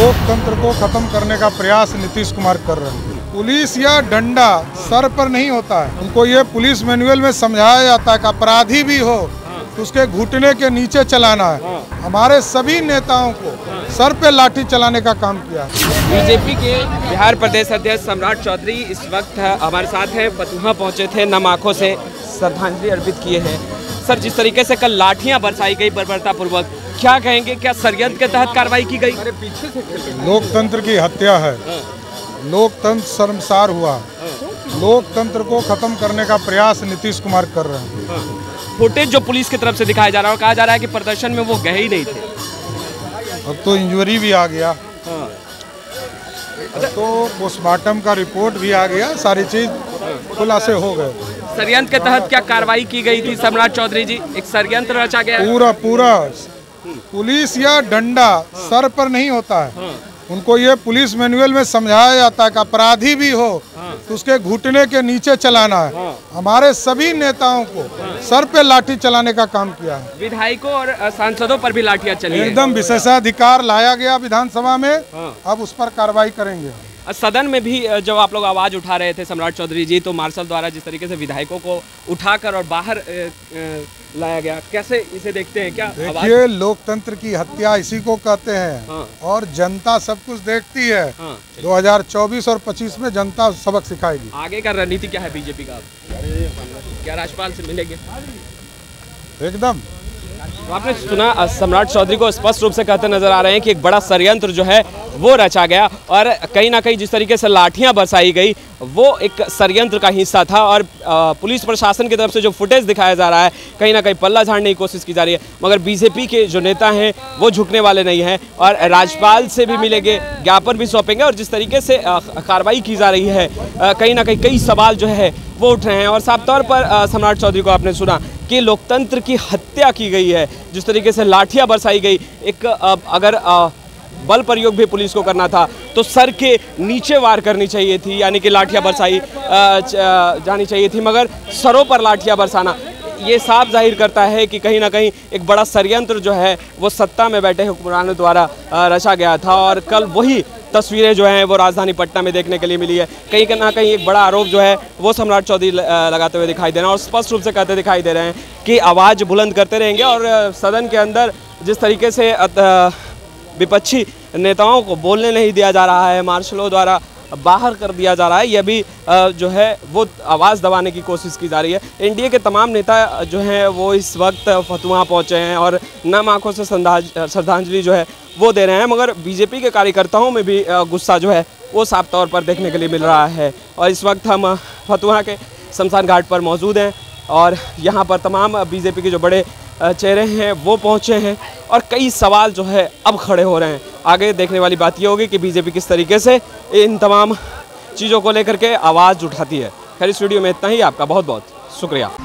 लोकतंत्र को खत्म करने का प्रयास नीतीश कुमार कर रहे हैं। पुलिस या डंडा सर पर नहीं होता है, उनको ये पुलिस मैनुअल में समझाया जाता है कि अपराधी भी हो तो उसके घुटने के नीचे चलाना है। हमारे सभी नेताओं को सर पे लाठी चलाने का काम किया। बीजेपी के बिहार प्रदेश अध्यक्ष सम्राट चौधरी इस वक्त हमारे साथ हैं, फतुहा पहुंचे थे, नम आंखों से श्रद्धांजलि अर्पित किए हैं। सर, जिस तरीके से कल लाठियां बरसाई गई बर्बरतापूर्वक, क्या कहेंगे, क्या षड्यंत्र के तहत कार्रवाई की गई? अरे पीछे से लोकतंत्र की हत्या है, लोकतंत्र शर्मसार हुआ। लोकतंत्र को खत्म करने का प्रयास नीतीश कुमार कर रहे हैं। फुटेज जो पुलिस की तरफ से दिखाया जा रहा है, कहा जा रहा है कि प्रदर्शन में वो गए ही नहीं थे। अब तो इंजरी भी आ गया, तो पोस्टमार्टम का रिपोर्ट भी आ गया, सारी चीज खुलासे हो गए। षड्यंत्र के तहत क्या कार्रवाई की गई थी सम्राट चौधरी जी? एक षड्यंत्र रचा गया? पूरा पुलिस या डंडा सर पर नहीं होता है, उनको ये पुलिस मैनुअल में समझाया जाता है कि अपराधी भी हो तो उसके घुटने के नीचे चलाना है। हमारे सभी नेताओं को सर पे लाठी चलाने का काम किया है। विधायकों और सांसदों पर भी लाठियां चली हैं। एकदम विशेषाधिकार लाया गया विधानसभा में, अब उस पर कार्रवाई करेंगे। सदन में भी जब आप लोग आवाज उठा रहे थे सम्राट चौधरी जी, तो मार्शल द्वारा जिस तरीके से विधायकों को उठाकर और बाहर लाया गया, कैसे इसे देखते हैं? क्या देखिए, लोकतंत्र की हत्या इसी को कहते हैं। और जनता सब कुछ देखती है। 2024 और 25 में जनता सबक सिखाएगी। आगे का रणनीति क्या है बीजेपी का? क्या राज्यपाल से मिलेंगे? एकदम। तो आपने सुना, सम्राट चौधरी को स्पष्ट रूप से कहते नजर आ रहे हैं कि एक बड़ा षड्यंत्र जो है वो रचा गया, और कहीं ना कहीं जिस तरीके से लाठियां बरसाई गई वो एक षड्यंत्र का हिस्सा था। और पुलिस प्रशासन की तरफ से जो फुटेज दिखाया जा रहा है, कहीं ना कहीं पल्ला झाड़ने की कोशिश की जा रही है। मगर बीजेपी के जो नेता हैं वो झुकने वाले नहीं हैं, और राज्यपाल से भी मिलेंगे, ज्ञापन भी सौंपेंगे। और जिस तरीके से कार्रवाई की जा रही है, कहीं ना कहीं कई सवाल जो है वो उठ रहे हैं। और साफ तौर पर सम्राट चौधरी को आपने सुना कि लोकतंत्र की हत्या की गई है, जिस तरीके से लाठियां बरसाई गई। एक अगर बल प्रयोग भी पुलिस को करना था तो सर के नीचे वार करनी चाहिए थी, यानी कि लाठियां बरसाई जानी चाहिए थी, मगर सरों पर लाठियां बरसाना ये साफ जाहिर करता है कि कहीं ना कहीं एक बड़ा षड्यंत्र जो है वो सत्ता में बैठे हुक्मरानों द्वारा रचा गया था। और कल वही तस्वीरें जो हैं वो राजधानी पटना में देखने के लिए मिली है। कहीं ना कहीं एक बड़ा आरोप जो है वो सम्राट चौधरी लगाते हुए दिखाई दे रहे हैं, और स्पष्ट रूप से कहते दिखाई दे रहे हैं कि आवाज़ बुलंद करते रहेंगे। और सदन के अंदर जिस तरीके से विपक्षी नेताओं को बोलने नहीं दिया जा रहा है, मार्शलों द्वारा बाहर कर दिया जा रहा है, यह भी जो है वो आवाज़ दबाने की कोशिश की जा रही है। एनडीए के तमाम नेता जो हैं वो इस वक्त फतुहा पहुंचे हैं और नम आंखों से श्रद्धांजलि जो है वो दे रहे हैं। मगर बीजेपी के कार्यकर्ताओं में भी गुस्सा जो है वो साफ तौर पर देखने के लिए मिल रहा है। और इस वक्त हम फतुहा के शमशान घाट पर मौजूद हैं, और यहाँ पर तमाम बीजेपी के जो बड़े चेहरे हैं वो पहुँचे हैं, और कई सवाल जो है अब खड़े हो रहे हैं। आगे देखने वाली बात ये होगी कि बीजेपी किस तरीके से इन तमाम चीज़ों को लेकर के आवाज़ उठाती है। खैर, इस वीडियो में इतना ही। आपका बहुत बहुत शुक्रिया।